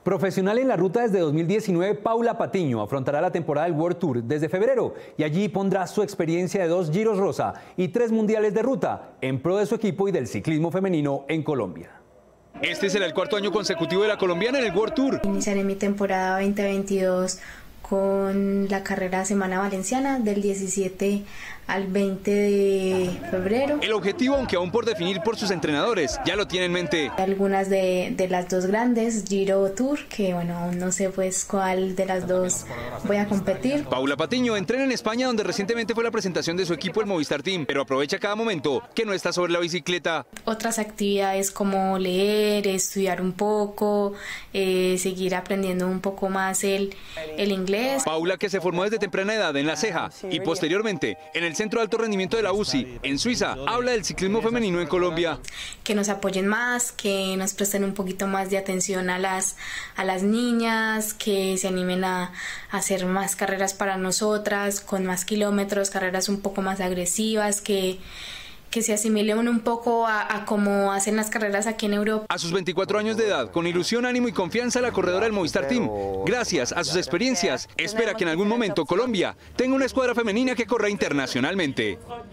Profesional en la ruta desde 2019, Paula Patiño afrontará la temporada del World Tour desde febrero y allí pondrá su experiencia de 2 Giros Rosa y 3 mundiales de ruta en pro de su equipo y del ciclismo femenino en Colombia. Este será el 4º año consecutivo de la colombiana en el World Tour. Iniciaré mi temporada 2022 con la carrera Semana Valenciana del 17 al 20 de febrero. El objetivo, aunque aún por definir por sus entrenadores, ya lo tiene en mente. Algunas de las dos grandes, Giro o Tour, que bueno, aún no sé pues cuál de las dos voy a competir. Paula Patiño entrena en España, donde recientemente fue la presentación de su equipo, el Movistar Team, pero aprovecha cada momento que no está sobre la bicicleta. Otras actividades como leer, estudiar un poco, seguir aprendiendo un poco más el inglés. Paula, que se formó desde temprana edad en La Ceja y posteriormente en el Centro de Alto Rendimiento de la UCI, en Suiza, habla del ciclismo femenino en Colombia. Que nos apoyen más, que nos presten un poquito más de atención a las niñas, que se animen a hacer más carreras para nosotras, con más kilómetros, carreras un poco más agresivas, que se asimilen un poco a cómo hacen las carreras aquí en Europa. A sus 24 años de edad, con ilusión, ánimo y confianza, la corredora del Movistar Team, gracias a sus experiencias, espera que en algún momento Colombia tenga una escuadra femenina que corra internacionalmente.